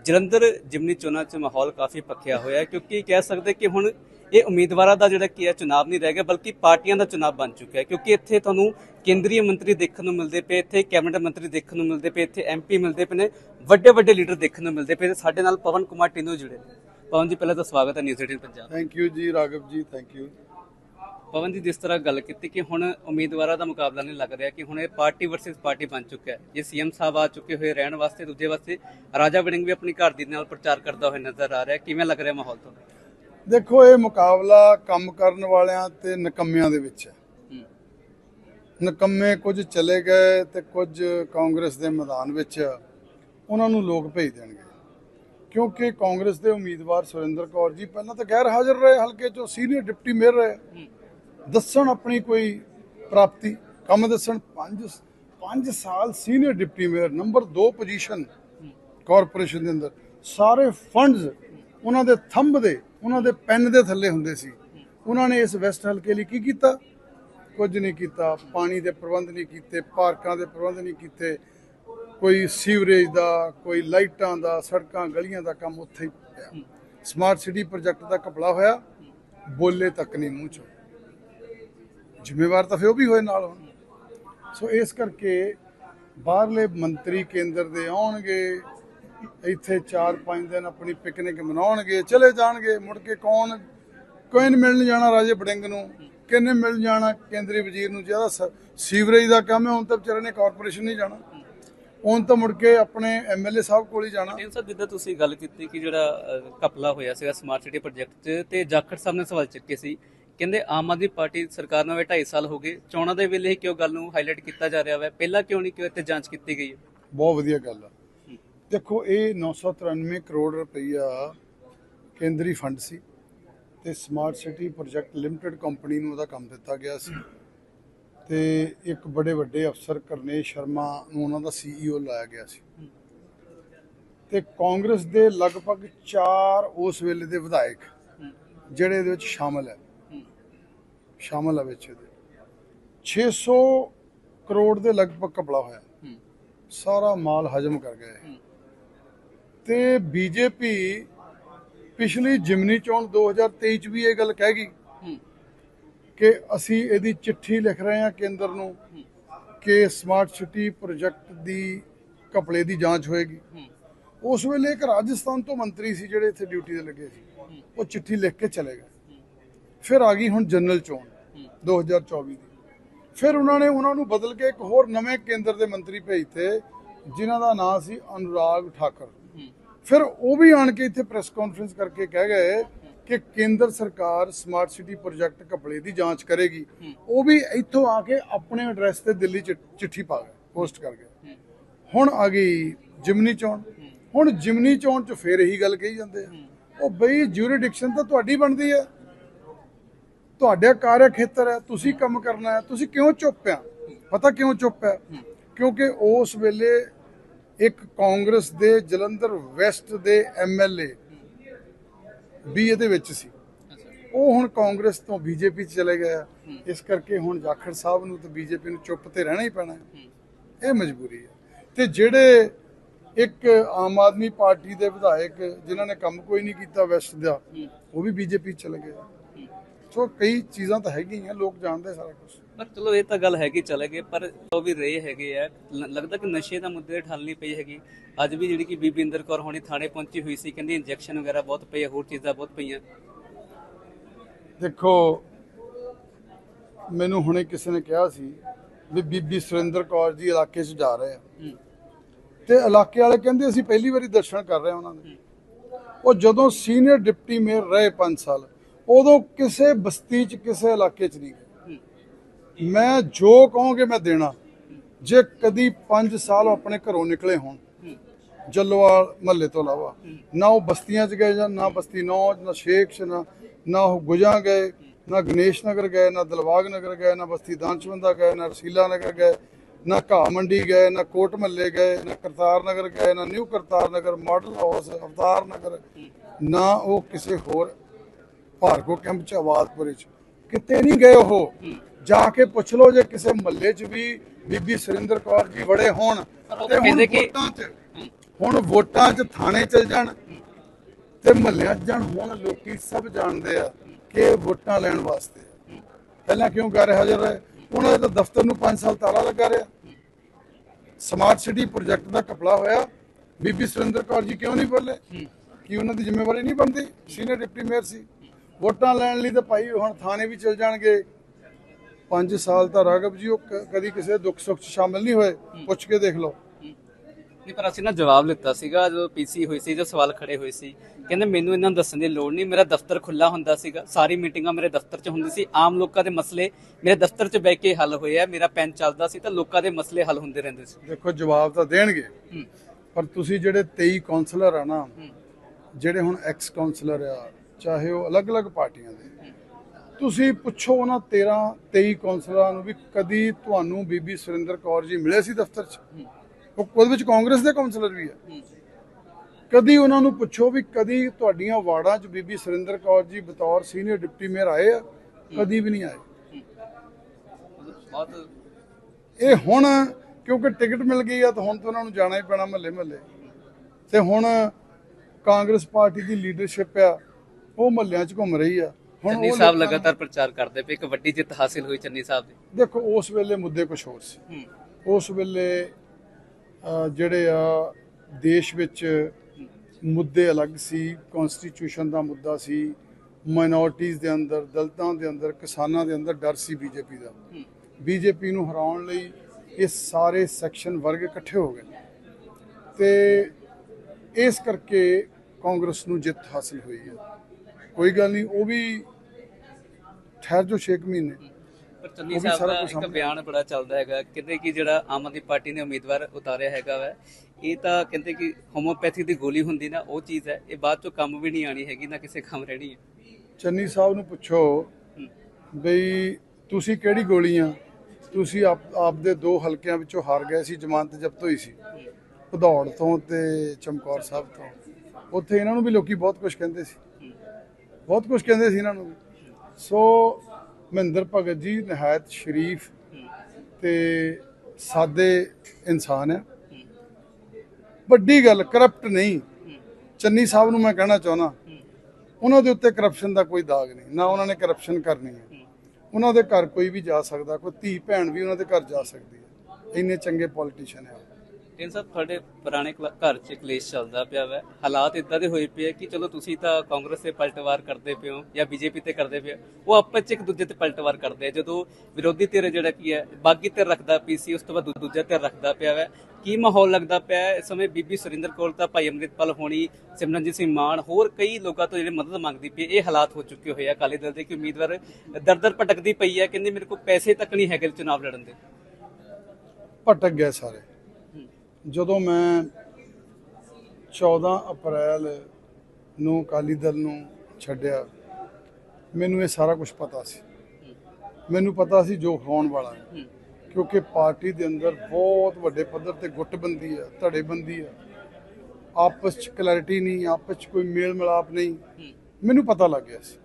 ਜਲੰਧਰ ਜਿਮਨੀ ਚੋਣਾਂ 'ਚ ਮਾਹੌਲ ਕਾਫੀ ਪੱਕਿਆ ਹੋਇਆ ਕਿਉਂਕਿ ਕਹਿ ਸਕਦੇ ਕਿ ਹੁਣ ਇਹ ਉਮੀਦਵਾਰਾਂ ਦਾ ਜਿਹੜਾ ਕੀ ਹੈ ਚੁਣਾਵ ਨਹੀਂ ਰਹਿ ਗਿਆ ਬਲਕਿ ਪਾਰਟੀਆਂ ਦਾ ਚੁਣਾਵ ਬਣ ਚੁੱਕਿਆ ਹੈ ਕਿਉਂਕਿ ਇੱਥੇ ਤੁਹਾਨੂੰ ਕੇਂਦਰੀ ਮੰਤਰੀ ਦੇਖਣ ਨੂੰ ਮਿਲਦੇ ਪਏ, ਇੱਥੇ ਕੈਬਨਿਟ ਮੰਤਰੀ ਦੇਖਣ ਨੂੰ ਮਿਲਦੇ ਪਏ, ਇੱਥੇ MP ਮਿਲਦੇ ਪਏ ਨੇ, ਵੱਡੇ ਵੱਡੇ ਲੀਡਰ ਦੇਖਣ ਨੂੰ ਮਿਲਦੇ ਪਏ। ਸਾਡੇ ਨਾਲ ਪਵਨ ਕੁਮਾਰ ਟਿੰਨੂ जुड़े। पवन जी पहले तो स्वागत है news 18 Punjab. Thank you ji Raghav ji, thank you. Pawan ji जिस तरह गल की कि हुण उम्मीदवारों का मुकाबला नहीं लग रहा कि हुण पार्टी वर्सेस पार्टी बन चुका है। ये CM साहब आ चुके हुए रहने वास्ते, दूजे वास्ते राजा वड़िंग भी अपनी घर दी नाल प्रचार करता हुआ नजर आ रहा है। किवें लग रहा माहौल तो? देखो ये मुकाबला काम करने वालियां ते नकम्मियां दे विच है। नकम्मे कुछ चले गए ते कुछ कांग्रेस दे मैदान विच उन्हां नूं लोग भेज देणगे क्योंकि कांग्रेस के उम्मीदवार सुरिंदर कौर जी पहला तो गैर हाजिर रहे, हल्के चो सीनियर डिप्टी मेयर रहे, दसन अपनी कोई प्राप्ति कम दसन। 5 साल senior deputy mayor, number 2 position corporation के अंदर, सारे फंड्स उन्होंने थंब दे उन्होंने पैन के थले हुंदे सी। उन्होंने इस वैस्ट हल्के लिए की कीता? कुछ नहीं किया। पानी के प्रबंध नहीं किए, पार्कों के प्रबंध नहीं किए, कोई सीवरेज का, कोई लाइटां का, सड़कों गलियां का काम उत्थे ही पिया। स्मार्ट सिटी प्रोजेक्ट का घपला होया, बोले तक नहीं मूँह चो। जिम्मेवार तो फिर भी होए नाल हुण। सो इस करके बाहरले मंत्री केंद्र दे आउणगे, इत्थे 4-5 दिन अपनी पिकनिक मनाउणगे, चले जाणगे, मुड़ के कौन कोई नहीं मिलण जाना राजे वड़िंग नूं, किन्ने मिल जाना केंद्रीय वजीर नूं। जिहदा सीवरेज का काम है हुण तां विचारे ने कॉरपोरेशन नहीं जाना, ਹੁਣ ਤਾਂ ਮੁੜ ਕੇ ਆਪਣੇ MLA ਸਾਹਿਬ ਕੋਲ ਹੀ ਜਾਣਾ। ਸਰ ਜਿੱਦਾਂ ਤੁਸੀਂ ਗੱਲ ਕੀਤੀ ਕਿ ਜਿਹੜਾ ਘਪਲਾ ਹੋਇਆ ਸੀਗਾ ਸਮਾਰਟ ਸਿਟੀ ਪ੍ਰੋਜੈਕਟ 'ਚ ਤੇ ਜਾਖੜ ਸਾਹਿਬ ਨੇ ਸਵਾਲ ਚੁੱਕੇ ਸੀ, ਕਹਿੰਦੇ ਆਮ ਆਦਮੀ ਪਾਰਟੀ ਸਰਕਾਰ ਨੂੰ 2.5 ਸਾਲ ਹੋ ਗਏ, ਚੋਣਾਂ ਦੇ ਵੇਲੇ ਹੀ ਕਿਉਂ ਗੱਲ ਨੂੰ ਹਾਈਲਾਈਟ ਕੀਤਾ ਜਾ ਰਿਹਾ ਵਾ, ਪਹਿਲਾਂ ਕਿਉਂ ਨਹੀਂ, ਕਿਉਂ ਇੱਥੇ ਜਾਂਚ ਕੀਤੀ ਗਈ ਹੈ? ਬਹੁਤ ਵਧੀਆ ਗੱਲ ਆ। ਦੇਖੋ ਇਹ 993 ਕਰੋੜ ਰੁਪਈਆ ਕੇਂਦਰੀ ਫੰਡ ਸੀ ਤੇ smart city project limited company ਨੂੰ ਉਹਦਾ ਕੰਮ ਦਿੱਤਾ ਗਿਆ ਸੀ ਤੇ ਇੱਕ ਬੜੇ ਵੱਡੇ ਅਫਸਰ ਕਰਨੇਸ਼ ਸ਼ਰਮਾ ਨੂੰ ਉਹਨਾਂ ਦਾ CEO ਲਾਇਆ ਗਿਆ ਸੀ ਤੇ ਕਾਂਗਰਸ ਦੇ ਲਗਭਗ 4 ਉਸ ਵੇਲੇ ਦੇ ਵਿਧਾਇਕ ਜਿਹੜੇ ਇਹਦੇ ਵਿੱਚ ਸ਼ਾਮਲ ਹੈ ਵਿੱਚ ਇਹਦੇ 600 ਕਰੋੜ ਦੇ ਲਗਭਗ ਘਪਲਾ ਹੋਇਆ, ਸਾਰਾ ਮਾਲ ਹਜਮ ਕਰ ਗਏ। ਤੇ BJP ਪਿਛਲੀ ਜਿਮਨੀ ਚੋਣ 2023 ਚ ਵੀ ਇਹ ਗੱਲ ਕਹਿ ਗਈ कि असी इहदी चिट्ठी लिख रहे हैं केंद्र नूं कि स्मार्ट सिटी प्रोजेक्ट दी घपले दी जांच होएगी। उस वेले एक राजस्थान तो मंत्री सी जिहड़े इत्थे ड्यूटी ते लगे सी, वो चिट्ठी लिख के चले गए। फिर आ गई हुण जनरल चोण 2024 दी, फिर उन्होंने उन्होंने बदल के एक होर नवे केंद्र दे मंत्री भेजते जिन्हां दा नाम सी अनुराग ठाकर। फिर वो भी आण के इत्थे प्रेस कॉन्फ्रेंस करके कह गए कि केंद्र सरकार स्मार्ट सिटी प्रोजेक्ट घपले की जांच करेगी। वो भी इत्थों आके अपने एड्रैस से दिल्ली चिट्ठी पा गए, पोस्ट कर गए। हुण आ गई जिमनी चोण, हुण जिमनी चोण च फिर यही गल कही जाते हैं, वो बई ज्यूरिडिक्शन तो तुहाडी बनदी है, तुहाडा कार्य खेतर है, तुसी काम करना है, तुसी क्यों चुप आ? पता क्यों चुप है? क्योंकि उस वेले एक कांग्रेस दे जलंधर वैस्ट दे MLA भी ਇਹਦੇ ਵਿੱਚ ਸੀ, ਉਹ ਹੁਣ ਕਾਂਗਰਸ ਤੋਂ BJP 'ਚ ਚਲੇ ਗਿਆ। ਇਸ ਕਰਕੇ ਹੁਣ ਜਾਖੜ ਸਾਹਿਬ ਨੂੰ ਤੇ BJP ਨੂੰ ਚੁੱਪ ਤੇ ਰਹਿਣਾ ਹੀ ਪੈਣਾ, ਇਹ ਮਜਬੂਰੀ ਹੈ। ਤੇ ਜਿਹੜੇ ਇੱਕ ਆਮ ਆਦਮੀ ਪਾਰਟੀ ਦੇ ਵਿਧਾਇਕ ਜਿਨ੍ਹਾਂ ਨੇ ਕੰਮ ਕੋਈ ਨਹੀਂ ਕੀਤਾ ਵੈਸਟ ਦਾ, ਉਹ ਵੀ BJP 'ਚ ਚਲੇ ਗਏ। ਸੋ ਕਈ ਚੀਜ਼ਾਂ ਤਾਂ ਹੈਗੀਆਂ, ਲੋਕ ਜਾਣਦੇ ਸਾਰਾ ਕੁਝ। ਪਰ ਚਲੋ ਇਹ ਤਾਂ ਗੱਲ ਹੈਗੀ, ਚਲੇ ਗਏ, ਪਰ ਉਹ ਵੀ ਰਹੇ ਹੈਗੇ ਆ। ਲੱਗਦਾ ਕਿ ਨਸ਼ੇ ਦਾ ਮੁੱਦੇ ਠੱਲ ਨਹੀਂ ਪਈ ਹੈਗੀ। ਅੱਜ ਵੀ ਜਿਹੜੀ ਕਿ ਬੀਬੀ ਇੰਦਰ ਕੌਰ ਹੋਣੀ ਥਾਣੇ ਪਹੁੰਚੀ ਹੋਈ ਸੀ, ਕਹਿੰਦੀ ਇੰਜੈਕਸ਼ਨ ਵਗੈਰਾ ਬਹੁਤ ਪਏ, ਹੋਰ ਚੀਜ਼ਾਂ ਬਹੁਤ ਪਈਆਂ। ਦੇਖੋ ਮੈਨੂੰ ਹੁਣੇ ਕਿਸੇ ਨੇ ਕਿਹਾ ਸੀ ਵੀ ਬੀਬੀ ਸੁਰਿੰਦਰ ਕੌਰ ਜੀ ਇਲਾਕੇ 'ਚ ਜਾ ਰਹੇ ਆ ਤੇ ਇਲਾਕੇ ਵਾਲੇ ਕਹਿੰਦੇ ਅਸੀਂ ਪਹਿਲੀ ਵਾਰੀ ਦਰਸ਼ਨ ਕਰ ਰਹੇ ਉਹਨਾਂ ਦੇ। ਉਹ ਜਦੋਂ ਸੀਨੀਅਰ ਡਿਪਟੀ ਮੇਅਰ ਰਹੇ 5 ਸਾਲ, ਉਦੋਂ ਕਿਸੇ ਬਸਤੀ 'ਚ ਕਿਸੇ ਇਲਾਕੇ 'ਚ ਨਹੀਂ ਗਏ। ਮੈਂ ਜੋ ਕਹੋਗੇ ਮੈਂ ਦੇਣਾ। ਜੇ ਕਦੀ 5 ਸਾਲ ਆਪਣੇ ਘਰੋਂ ਨਿਕਲੇ ਹੋਣ ਜੱਲੋਵਾਲ ਮਹੱਲੇ ਤੋਂ ਇਲਾਵਾ, ਨਾ ਉਹ ਬਸਤੀਆਂ 'ਚ ਗਏ, ਜਾਂ ਨਾ ਬਸਤੀ ਨੌ, ਨਾ ਸ਼ੇਖ, ਨਾ ਉਹ ਗੁਜਾ ਗਏ, ਨਾ ਗਣੇਸ਼ ਨਗਰ ਗਏ, ਨਾ ਦਿਲਬਾਗ ਨਗਰ ਗਏ, ਨਾ ਬਸਤੀ ਦਾਨਸ਼ਵੰਦਾ ਗਏ, ਨਾ ਰਸੀਲਾ ਨਗਰ ਗਏ, ਨਾ ਘਾਹ ਮੰਡੀ ਗਏ, ਨਾ ਕੋਟ ਮਹੱਲੇ ਗਏ, ਨਾ ਕਰਤਾਰ ਨਗਰ ਗਏ, ਨਾ new Kartar Nagar, model house, Avtar Nagar, ਨਾ ਉਹ ਕਿਸੇ ਹੋਰ ਭਾਰਗੋ ਕੈਂਪ 'ਚ, ਆਵਾਜ਼ਪੁਰੇ 'ਚ ਕਿਤੇ ਨਹੀਂ ਗਏ। ਉਹ ਜਾ ਕੇ ਪੁੱਛ ਲਓ ਜੇ ਕਿਸੇ ਮਹੱਲੇ 'ਚ ਵੀ ਬੀਬੀ ਸੁਰਿੰਦਰ ਕੌਰ ਜੀ ਬੜੇ ਹੋਣ ਤੇ ਹੁਣ ਵੋਟਾਂ 'ਚ ਥਾਣੇ ਚਲ ਜਾਣ ਤੇ ਮਹੱਲਿਆਂ 'ਚ ਜਾਣ। ਹੁਣ ਲੋਕੀ ਸਭ ਜਾਣਦੇ ਆ ਕਿ ਇਹ ਵੋਟਾਂ ਲੈਣ ਵਾਸਤੇ ਆ। ਪਹਿਲਾਂ ਕਿਉਂ ਕਰ ਰਿਹਾ ਹਾਜ਼ਰ ਹੈ? ਉਹਨਾਂ ਦੇ ਤਾਂ ਦਫ਼ਤਰ ਨੂੰ 5 ਸਾਲ ਤਾਲਾ ਲੱਗਾ ਰਿਹਾ। ਸਮਾਰਟ ਸਿਟੀ ਪ੍ਰੋਜੈਕਟ ਦਾ ਘਪਲਾ ਹੋਇਆ, ਬੀਬੀ ਸੁਰਿੰਦਰ ਕੌਰ ਜੀ ਕਿਉਂ ਨਹੀਂ ਬੋਲੇ? ਕਿ ਉਹਨਾਂ ਦੀ ਜ਼ਿੰਮੇਵਾਰੀ ਨਹੀਂ ਬਣਦੀ? ਸੀਨੀਅਰ ਡਿਪਟੀ ਮੇਅਰ ਸੀ। ਵੋਟਾਂ ਲੈਣ ਲਈ ਤਾਂ ਭਾਈ ਹੁਣ ਥਾਣੇ ਵੀ ਚਲ ਜਾਣਗੇ। 5 ਸਾਲ ਤਾਂ ਰਾਘਵ ਜੀ ਉਹ ਕਦੀ ਕਿਸੇ ਦੁੱਖ ਸੁੱਖ 'ਚ ਸ਼ਾਮਿਲ ਨਹੀਂ ਹੋਏ, ਪੁੱਛ ਕੇ ਦੇਖ ਲਓ। ਨਹੀਂ, ਪਰ ਅਸੀਂ ਨਾ ਜਵਾਬ ਲਿੱਤਾ ਸੀਗਾ ਜਦੋਂ ਪੀਸੀ ਹੋਈ ਸੀ, ਜੋ ਸਵਾਲ ਖੜੇ ਹੋਏ ਸੀ। ਕਹਿੰਦੇ ਮੈਨੂੰ ਇਹਨਾਂ ਨੂੰ ਦੱਸਣ ਦੀ ਲੋੜ ਨਹੀਂ, ਮੇਰਾ ਦਫ਼ਤਰ ਖੁੱਲਾ ਹੁੰਦਾ ਸੀਗਾ, ਸਾਰੀ ਮੀਟਿੰਗਾਂ ਮੇਰੇ ਦਫ਼ਤਰ 'ਚ ਹੁੰਦੀ ਸੀ, ਆਮ ਲੋਕਾਂ ਦੇ ਮਸਲੇ ਮੇਰੇ ਦਫ਼ਤਰ 'ਚ ਬਹਿ ਕੇ ਹੱਲ ਹੋਏ ਆ, ਮੇਰਾ ਪੈਨ ਚੱਲਦਾ ਸੀ ਤਾਂ ਲੋਕਾਂ ਦੇ ਮਸਲੇ ਹੱਲ ਹੁੰਦੇ ਰਹਿੰਦੇ ਸੀ। ਦੇਖੋ ਜਵਾਬ ਤਾਂ ਦੇਣਗੇ, ਪਰ ਤੁਸੀਂ ਜਿਹੜੇ 23 ਕਾਉਂਸਲਰ ਆ ਨਾ, ਜਿਹੜੇ ਹੁਣ ਐਕਸ ਕਾਉਂਸਲਰ ਆ, ਚਾਹੇ ਉਹ ਅਲੱਗ-ਅਲੱਗ ਪਾਰਟੀਆਂ ਦੇ, ਤੁਸੀਂ ਪੁੱਛੋ ਉਹਨਾਂ 23 ਕਾਉਂਸਲਰਾਂ ਨੂੰ ਵੀ ਕਦੀ ਤੁਹਾਨੂੰ ਬੀਬੀ ਸੁਰਿੰਦਰ ਕੌਰ ਜੀ ਮਿਲੇ ਸੀ ਦਫ਼ਤਰ 'ਚ? ਉਹਦੇ ਵਿੱਚ ਕਾਂਗਰਸ ਦੇ ਕਾਉਂਸਲਰ ਵੀ ਆ। ਕਦੀ ਉਹਨਾਂ ਨੂੰ ਪੁੱਛੋ ਵੀ ਕਦੀ ਤੁਹਾਡੀਆਂ ਵਾਰਡਾਂ 'ਚ ਬੀਬੀ ਸੁਰਿੰਦਰ ਕੌਰ ਜੀ ਬਤੌਰ ਸੀਨੀਅਰ ਡਿਪਟੀ ਮੇਅਰ ਆਏ ਆ? ਕਦੀ ਵੀ ਨਹੀਂ ਆਏ। ਇਹ ਹੁਣ ਕਿਉਂਕਿ ਟਿਕਟ ਮਿਲ ਗਈ ਆ ਤਾਂ ਹੁਣ ਤਾਂ ਉਹਨਾਂ ਨੂੰ ਜਾਣਾ ਹੀ ਪੈਣਾ ਮਹੱਲੇ। ਤੇ ਹੁਣ ਕਾਂਗਰਸ ਪਾਰਟੀ ਦੀ ਲੀਡਰਸ਼ਿਪ ਆ, ਉਹ ਮਹੱਲਿਆਂ 'ਚ ਘੁੰਮ ਰਹੀ ਆ। ਹੁਣ ਚੰਨੀ ਸਾਹਿਬ ਲਗਾਤਾਰ ਪ੍ਰਚਾਰ ਕਰਦੇ ਪਏ, ਇੱਕ ਵੱਡੀ ਜਿੱਤ ਹਾਸਿਲ ਹੋਈ ਚੰਨੀ ਸਾਹਿਬ ਦੀ। ਦੇਖੋ ਉਸ ਵੇਲੇ ਮੁੱਦੇ ਕੁਝ ਹੋਰ ਸੀ। ਉਸ ਵੇਲੇ ਜਿਹੜੇ ਆ ਦੇਸ਼ ਵਿੱਚ ਮੁੱਦੇ ਅਲੱਗ ਸੀ। ਕਨਸਟੀਟਿਊਸ਼ਨ ਦਾ ਮੁੱਦਾ ਸੀ, ਮਾਈਨੋਰਟੀਜ਼ ਦੇ ਅੰਦਰ, ਦਲਿਤਾਂ ਦੇ ਅੰਦਰ, ਕਿਸਾਨਾਂ ਦੇ ਅੰਦਰ ਡਰ ਸੀ ਬੀਜੇਪੀ ਦਾ। ਬੀਜੇਪੀ ਨੂੰ ਹਰਾਉਣ ਲਈ ਇਹ ਸਾਰੇ ਸੈਕਸ਼ਨ ਵਰਗ ਇਕੱਠੇ ਹੋ ਗਏ ਤੇ ਇਸ ਕਰਕੇ ਕਾਂਗਰਸ ਨੂੰ ਜਿੱਤ ਹਾਸਿਲ ਹੋਈ ਹੈ। ਕੋਈ ਗੱਲ ਨਹੀਂ, ਉਹ ਵੀ ਠਹਿਰ ਜੋ 6 ਮਹੀਨੇ। ਪਰ ਚੰਨੀ ਸਾਹਿਬ ਦਾ ਇੱਕ ਬਿਆਨ ਬੜਾ ਚੱਲਦਾ ਹੈਗਾ, ਕਹਿੰਦੇ ਕਿ ਜਿਹੜਾ ਆਮ ਆਦਮੀ ਪਾਰਟੀ ਨੇ ਉਮੀਦਵਾਰ ਉਤਾਰਿਆ ਹੈਗਾ ਵਾ, ਇਹ ਤਾਂ ਕਹਿੰਦੇ ਕਿ ਹੋਮੋਪੈਥੀ ਦੀ ਗੋਲੀ ਹੁੰਦੀ ਨਾ, ਉਹ ਚੀਜ਼ ਹੈ, ਇਹ ਬਾਅਦ ਚੋਂ ਕੰਮ ਵੀ ਨਹੀਂ ਆਣੀ ਹੈਗੀ, ਨਾ ਕਿਸੇ ਕੰਮ ਰਹਿਣੀ ਹੈ। ਚੰਨੀ ਸਾਹਿਬ ਨੂੰ ਪੁੱਛੋ ਬਈ ਤੁਸੀਂ ਕਿਹੜੀ ਗੋਲੀ ਆ? ਤੁਸੀਂ ਆਪਦੇ 2 ਹਲਕਿਆਂ ਵਿੱਚੋਂ ਹਾਰ ਗਏ ਸੀ, ਜ਼ਮਾਨਤ ਜ਼ਬਤ ਹੋਈ ਸੀ, ਭਦੌੜ ਤੋਂ ਤੇ ਚਮਕੌਰ ਸਾਹਿਬ ਤੋਂ। ਉੱਥੇ ਇਹਨਾਂ ਨੂੰ ਵੀ ਲੋਕੀ ਬਹੁਤ ਕੁਝ ਕਹਿੰਦੇ ਸੀ, ਬਹੁਤ ਕੁਝ ਕਹਿੰਦੇ ਸੀ ਇਹਨਾਂ ਨੂੰ। ਸੋ ਮਹਿੰਦਰ ਭਗਤ ਜੀ ਨਿਹਾਇਤ ਸ਼ਰੀਫ ਤੇ ਸਾਦੇ ਇਨਸਾਨ ਹੈ। ਵੱਡੀ ਗੱਲ ਕਰਪਟ ਨਹੀਂ। ਚੰਨੀ ਸਾਹਿਬ ਨੂੰ ਮੈਂ ਕਹਿਣਾ ਚਾਹੁੰਦਾ, ਉਹਨਾਂ ਦੇ ਉੱਤੇ ਕਰਪਸ਼ਨ ਦਾ ਕੋਈ ਦਾਗ ਨਹੀਂ, ਨਾ ਉਹਨਾਂ ਨੇ ਕਰਪਸ਼ਨ ਕਰਨੀ ਹੈ। ਉਹਨਾਂ ਦੇ ਘਰ ਕੋਈ ਵੀ ਜਾ ਸਕਦਾ, ਕੋਈ ਧੀ ਭੈਣ ਵੀ ਉਹਨਾਂ ਦੇ ਘਰ ਜਾ ਸਕਦੀ ਹੈ। ਇੰਨੇ ਚੰਗੇ ਪੋਲੀਟੀਸ਼ੀਅਨ ਹੈ। ਟਿੰਨ ਸਾਹਿਬ, ਤੁਹਾਡੇ ਪੁਰਾਣੇ ਘਰ 'ਚ ਕਲੇਸ਼ ਚੱਲਦਾ ਪਿਆ ਵਾ, ਹਾਲਾਤ ਇਦਾਂ ਦੇ ਹੋਏ ਪਏ ਕਿ ਚਲੋ ਤੁਸੀਂ ਤਾਂ ਕਾਂਗਰਸ ਤੇ ਪਲਟਵਾਰ ਕਰਦੇ ਪਏ ਹੋ ਜਾਂ ਬੀਜੇਪੀ ਤੇ ਕਰਦੇ ਪਏ ਹੋ, ਉਹ ਆਪਸ 'ਚ ਇੱਕ ਦੂਜੇ ਤੇ ਪਲਟਵਾਰ ਕਰਦੇ ਆ। ਜਦੋਂ ਵਿਰੋਧੀ ਧਿਰ ਜਿਹੜਾ ਕੀ ਹੈ ਬਾਗੀ ਧਿਰ ਰੱਖਦਾ ਪੀਸੀ, ਉਸ ਤੋਂ ਬਾਅਦ ਦੂਜਾ ਧਿਰ ਰੱਖਦਾ ਪਿਆ ਵਾ, ਕੀ ਮਾਹੌਲ ਲੱਗਦਾ ਪਿਆ ਇਸ ਸਮੇਂ? ਬੀਬੀ ਸੁਰਿੰਦਰ ਕੌਰ ਤਾਂ ਭਾਈ ਅੰਮ੍ਰਿਤਪਾਲ ਹੋਣੀ, ਸਿਮਰਨਜੀਤ ਸਿੰਘ ਮਾਨ, ਹੋਰ ਕਈ ਲੋਕਾਂ ਤੋਂ ਜਿਹੜੇ ਮਦਦ ਮੰਗਦੀ ਪਈ, ਇਹ ਹਾਲਾਤ ਹੋ ਚੁੱਕੇ ਹੋਏ ਆ ਅਕਾਲੀ ਦਲ ਦੇ ਕਿ ਉਮੀਦਵਾਰ ਦਰ ਭਟਕਦੀ ਪਈ ਹੈ, ਕਹਿੰਦੇ ਮੇਰੇ ਕੋਲ ਪੈਸੇ ਤੱਕ ਨਹੀਂ ਹੈਗੇ ਚੁਣਾਵ ਲੜਨ ਦੇ। ਭਟਕ ਗਏ ਸਾਰੇ। ਜਦੋਂ ਮੈਂ 14 ਅਪ੍ਰੈਲ ਨੂੰ ਅਕਾਲੀ ਦਲ ਨੂੰ ਛੱਡਿਆ, ਮੈਨੂੰ ਇਹ ਸਾਰਾ ਕੁਝ ਪਤਾ ਸੀ। ਮੈਨੂੰ ਪਤਾ ਸੀ ਜੋ ਹੋਣ ਵਾਲਾ ਹੈ, ਕਿਉਂਕਿ ਪਾਰਟੀ ਦੇ ਅੰਦਰ ਬਹੁਤ ਵੱਡੇ ਪੱਧਰ ਤੇ ਗੁੱਟਬੰਦੀ ਹੈ, ਧੜੇਬੰਦੀ ਹੈ, ਆਪਸ 'ਚ ਕਲੈਰਿਟੀ ਨਹੀਂ, ਆਪਸ 'ਚ ਕੋਈ ਮੇਲ ਮਿਲਾਪ ਨਹੀਂ। ਮੈਨੂੰ ਪਤਾ ਲੱਗ ਗਿਆ ਸੀ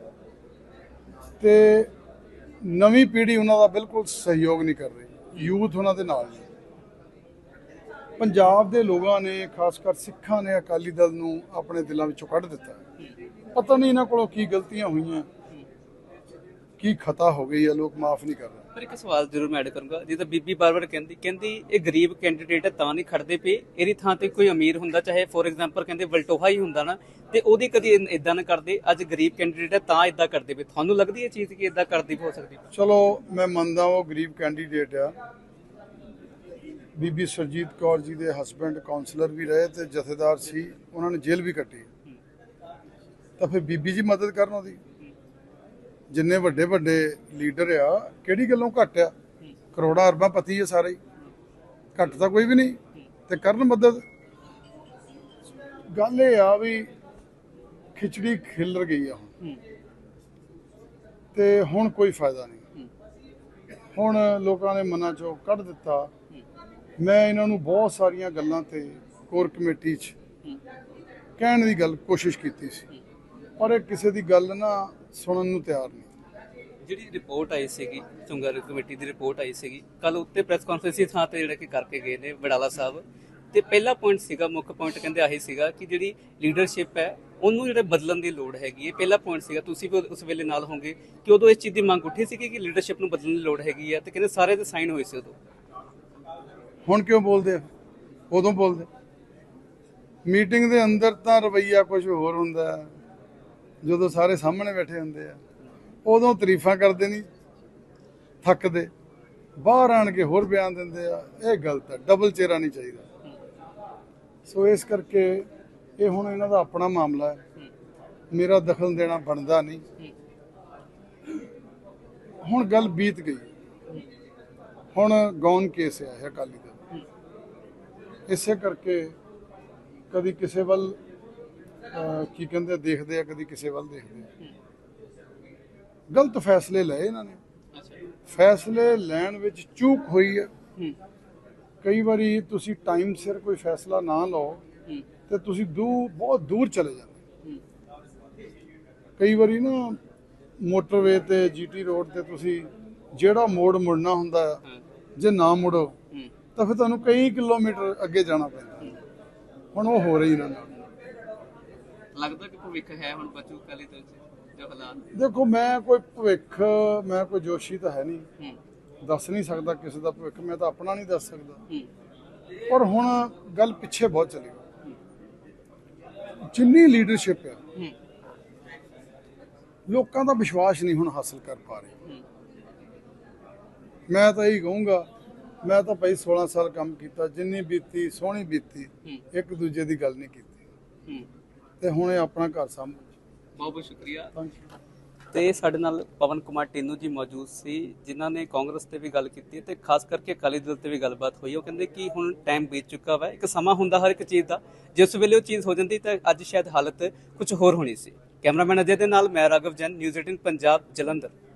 ਤੇ ਨਵੀਂ ਪੀੜ੍ਹੀ ਉਹਨਾਂ ਦਾ ਬਿਲਕੁਲ ਸਹਿਯੋਗ ਨਹੀਂ ਕਰ ਰਹੀ, ਯੂਥ ਉਹਨਾਂ ਦੇ ਨਾਲ ਨਹੀਂ। ਪੰਜਾਬ ਦੇ ਲੋਕਾਂ ਨੇ, ਖਾਸ ਕਰ ਸਿੱਖਾਂ ਨੇ ਅਕਾਲੀ ਦਲ ਨੂੰ ਆਪਣੇ ਦਿਲਾਂ ਵਿੱਚੋਂ ਕੱਢ ਦਿੱਤਾ। ਪਤਾ ਨਹੀਂ ਇਹਨਾਂ ਕੋਲੋਂ ਕੀ ਗਲਤੀਆਂ ਹੋਈਆਂ, ਕੀ ਖਤਾ ਹੋ ਗਈ ਹੈ, ਲੋਕ ਮਾਫ ਨਹੀਂ ਕਰ ਰਹੇ। ਪਰ ਇੱਕ ਸਵਾਲ ਜ਼ਰੂਰ ਮੈਂ ਐਡ ਕਰੂੰਗਾ, ਜਿੱਦਾਂ ਬੀਬੀ ਬਾਰ-ਬਾਰ ਕਹਿੰਦੀ ਇਹ ਗਰੀਬ ਕੈਂਡੀਡੇਟ ਤਾਂ ਨਹੀਂ ਖੜਦੇ ਪਏ, ਇਹਦੀ ਥਾਂ ਤੇ ਕੋਈ ਅਮੀਰ ਹੁੰਦਾ, ਚਾਹੇ ਫੋਰ ਐਗਜ਼ਾਮਪਲ ਕਹਿੰਦੇ ਵਲਟੋਹਾ ਹੀ ਹੁੰਦਾ ਨਾ, ਤੇ ਉਹਦੀ ਕਦੀ ਇਦਾਂ ਨਾ ਕਰਦੇ, ਅੱਜ ਗਰੀਬ ਕੈਂਡੀਡੇਟ ਤਾਂ ਇਦਾਂ ਕਰਦੇ ਪਏ। ਤੁਹਾਨੂੰ ਲੱਗਦੀ ਹੈ ਚੀਜ਼ ਕਿ ਇਦਾਂ ਕਰਦੀ ਹੋ ਸਕਦੀ? ਚਲੋ ਮੈਂ ਮੰਨਦਾ ਉਹ ਗਰੀਬ ਕੈਂਡੀਡੇਟ ਆ। ਬੀਬੀ ਸੁਰਜੀਤ ਕੌਰ ਜੀ ਦੇ ਹਸਬੈਂਡ ਕਾਉਂਸਲਰ ਵੀ ਰਹੇ ਤੇ ਜਥੇਦਾਰ ਸੀ, ਉਹਨਾਂ ਨੇ ਜੇਲ੍ਹ ਵੀ ਕੱਟੀ, ਤਾਂ ਫਿਰ ਬੀਬੀ ਜੀ ਮਦਦ ਕਰਨ ਉਹਦੀ। ਜਿੰਨੇ ਵੱਡੇ ਵੱਡੇ ਲੀਡਰ ਆ, ਕਿਹੜੀ ਗੱਲੋਂ ਘੱਟ ਆ? ਕਰੋੜਾਂ ਅਰਬਾਂ ਪਤੀ ਆ ਸਾਰੇ ਹੀ, ਘੱਟ ਤਾਂ ਕੋਈ ਵੀ ਨਹੀਂ, ਤੇ ਕਰਨ ਮਦਦ। ਗੱਲ ਇਹ ਆ ਵੀ ਖਿਚੜੀ ਖਿਲਰ ਗਈ ਆ ਹੁਣ, ਤੇ ਹੁਣ ਕੋਈ ਫਾਇਦਾ ਨਹੀਂ। ਹੁਣ ਲੋਕਾਂ ਨੇ ਮਨਾਂ ਚੋਂ ਕੱਢ ਦਿੱਤਾ। ਮੈਂ ਇਹਨਾਂ ਨੂੰ ਬਹੁਤ ਸਾਰੀਆਂ ਗੱਲਾਂ ਤੇ ਕੋਰ ਕਮੇਟੀ 'ਚ ਕਹਿਣ ਦੀ ਗੱਲ ਕੋਸ਼ਿਸ਼ ਕੀਤੀ ਸੀ, ਪਰ ਇਹ ਕਿਸੇ ਦੀ ਗੱਲ ਨਾ ਸੁਣਨ ਨੂੰ ਤਿਆਰ ਨਹੀਂ। ਜਿਹੜੀ ਰਿਪੋਰਟ ਆਈ ਸੀਗੀ, ਚੁੰਗਾ ਕਮੇਟੀ ਦੀ ਰਿਪੋਰਟ ਆਈ ਸੀਗੀ ਕੱਲ, ਉੱਤੇ ਪ੍ਰੈਸ ਕਾਨਫਰੰਸ ਦੀ ਥਾਂ ਤੇ ਜਿਹੜਾ ਕਿ ਕਰਕੇ ਗਏ ਨੇ ਵਡਾਲਾ ਸਾਹਿਬ, ਤੇ ਪਹਿਲਾ ਪੁਆਇੰਟ ਸੀਗਾ, ਮੁੱਖ ਪੁਆਇੰਟ ਕਹਿੰਦੇ ਆਹੀ ਸੀਗਾ ਕਿ ਜਿਹੜੀ ਲੀਡਰਸ਼ਿਪ ਹੈ ਉਹਨੂੰ ਜਿਹੜੇ ਬਦਲਣ ਦੀ ਲੋੜ ਹੈਗੀ ਹੈ। ਪਹਿਲਾ ਪੁਆਇੰਟ ਸੀਗਾ, ਤੁਸੀਂ ਵੀ ਉਸ ਵੇਲੇ ਨਾਲ ਹੋਗੇ ਕਿ ਉਦੋਂ ਇਸ ਚੀਜ਼ ਦੀ ਮੰਗ ਉੱਠੀ ਸੀ ਕਿ ਲੀਡਰਸ਼ਿਪ ਨੂੰ ਬਦਲਣ ਦੀ ਲੋੜ ਹੈਗੀ ਹੈ, ਤੇ ਕਹਿੰਦੇ ਸਾਰੇ ਦੇ ਸਾਈਨ ਹੋਏ ਸੀ ਉਦੋਂ। ਹੁਣ ਕਿਉਂ ਬੋਲਦੇ ਆ? ਉਦੋਂ ਬੋਲਦੇ। ਮੀਟਿੰਗ ਦੇ ਅੰਦਰ ਤਾਂ ਰਵੱਈਆ ਕੁਝ ਹੋਰ ਹੁੰਦਾ ਹੈ, ਜਦੋਂ ਸਾਰੇ ਸਾਹਮਣੇ ਬੈਠੇ ਹੁੰਦੇ ਆ ਉਦੋਂ ਤਾਰੀਫਾਂ ਕਰਦੇ ਨਹੀਂ ਥੱਕਦੇ, ਬਾਹਰ ਆਣ ਕੇ ਹੋਰ ਬਿਆਨ ਦਿੰਦੇ ਆ। ਇਹ ਗਲਤ ਹੈ, ਡਬਲ ਚਿਹਰਾ ਨਹੀਂ ਚਾਹੀਦਾ। ਸੋ ਇਸ ਕਰਕੇ ਇਹ ਹੁਣ ਇਹਨਾਂ ਦਾ ਆਪਣਾ ਮਾਮਲਾ ਹੈ, ਮੇਰਾ ਦਖਲ ਦੇਣਾ ਬਣਦਾ ਨਹੀਂ। ਹੁਣ ਗੱਲ ਬੀਤ ਗਈ, ਹੁਣ ਗੌਨ ਕੇਸ ਹੈ ਇਹ ਅਕਾਲੀ ਦਲ। ਇਸੇ ਕਰਕੇ ਕਦੀ ਕਿਸੇ ਵੱਲ ਕੀ ਕਹਿੰਦੇ ਦੇਖਦੇ ਆ, ਕਦੀ ਕਿਸੇ ਵੱਲ ਦੇਖਦੇ ਆ। ਗਲਤ ਫੈਸਲੇ ਲਏ ਇਹਨਾਂ ਨੇ, ਫੈਸਲੇ ਲੈਣ ਵਿੱਚ ਚੂਕ ਹੋਈ ਹੈ। ਕਈ ਵਾਰੀ ਤੁਸੀਂ ਟਾਈਮ ਸਿਰ ਕੋਈ ਫੈਸਲਾ ਨਾ ਲਓ ਤੇ ਤੁਸੀਂ ਬਹੁਤ ਦੂਰ ਚਲੇ ਜਾਂਦੇ। ਕਈ ਵਾਰੀ ਨਾ ਮੋਟਰਵੇ ਤੇ ਜੀਟੀ ਰੋਡ ਤੇ ਤੁਸੀਂ ਜਿਹੜਾ ਮੋੜ ਮੁੜਨਾ ਹੁੰਦਾ ਜੇ ਨਾ ਮੁੜੋ ਤਾਂ ਫਿਰ ਤੁਹਾਨੂੰ ਕਈ ਕਿਲੋਮੀਟਰ ਅੱਗੇ ਜਾਣਾ ਪੈਂਦਾ। ਹੁਣ ਉਹ ਹੋ ਰਹੀ ਇਹਨਾਂ ਨਾਲ। ਲੱਗਦਾ ਕਿ ਭਵਿੱਖ ਹੈ ਹੁਣ ਬਚੂ ਅਕਾਲੀ ਦਲ ਚ ਜੋ ਹਾਲਾਤ। ਦੇਖੋ ਮੈਂ ਕੋਈ ਭਵਿੱਖ, ਮੈਂ ਕੋਈ ਜੋਸ਼ੀ ਤਾਂ ਹੈ ਨਹੀਂ, ਦੱਸ ਨਹੀਂ ਸਕਦਾ ਕਿਸੇ ਦਾ ਭਵਿੱਖ, ਮੈਂ ਤਾਂ ਆਪਣਾ ਨਹੀਂ ਦੱਸ ਸਕਦਾ। ਪਰ ਹੁਣ ਗੱਲ ਪਿੱਛੇ ਬਹੁਤ ਚਲੀ ਗਈ। ਜਿੰਨੀ ਲੀਡਰਸ਼ਿਪ ਆ ਲੋਕਾਂ ਦਾ ਵਿਸ਼ਵਾਸ ਨਹੀਂ ਹੁਣ ਹਾਸਲ ਕਰ ਪਾ ਰਹੇ। ਮੈਂ ਤਾਂ ਇਹੀ ਕਹੂੰਗਾ, ਮੈਂ ਤਾਂ ਭਾਈ 16 ਸਾਲ ਕੰਮ ਕੀਤਾ, ਜਿੰਨੀ ਬੀਤੀ ਸੋਹਣੀ ਬੀਤੀ, ਇੱਕ ਦੂਜੇ ਦੀ ਗੱਲ ਨਹੀਂ ਕੀਤੀ ਤੇ ਹੁਣ ਇਹ ਆਪਣਾ ਘਰ ਸਾਂਭ। ਬਹੁਤ ਬਹੁਤ ਸ਼ੁਕਰੀਆ। Thank you. ਤੇ ਸਾਡੇ ਨਾਲ ਪਵਨ ਕੁਮਾਰ ਟੀਨੂ ਜੀ ਮੌਜੂਦ ਸੀ, ਜਿਨ੍ਹਾਂ ਨੇ ਕਾਂਗਰਸ ਤੇ ਵੀ ਗੱਲ ਕੀਤੀ ਤੇ ਖਾਸ ਕਰਕੇ ਅਕਾਲੀ ਦਲ ਤੇ ਵੀ ਗੱਲਬਾਤ ਹੋਈ। ਉਹ ਕਹਿੰਦੇ ਕਿ ਹੁਣ ਟਾਈਮ ਬੀਤ ਚੁੱਕਾ ਵਾ, ਇੱਕ ਸਮਾਂ ਹੁੰਦਾ ਹਰ ਇੱਕ ਚੀਜ਼ ਦਾ, ਜਿਸ ਵੇਲੇ ਉਹ ਚੀਜ਼ ਹੋ ਜਾਂਦੀ ਤਾਂ ਅੱਜ ਸ਼ਾਇਦ ਹਾਲਤ ਕੁਝ ਹੋਰ ਹੋਣੀ ਸੀ। ਕੈਮਰਾਮੈਨ ਅਜੇ ਦੇ ਨਾਲ ਮੈਂ ਰਾਘਵ ਜੈਨ, ਨਿਊਜ਼ 18 ਪੰਜਾਬ, ਜਲੰਧਰ।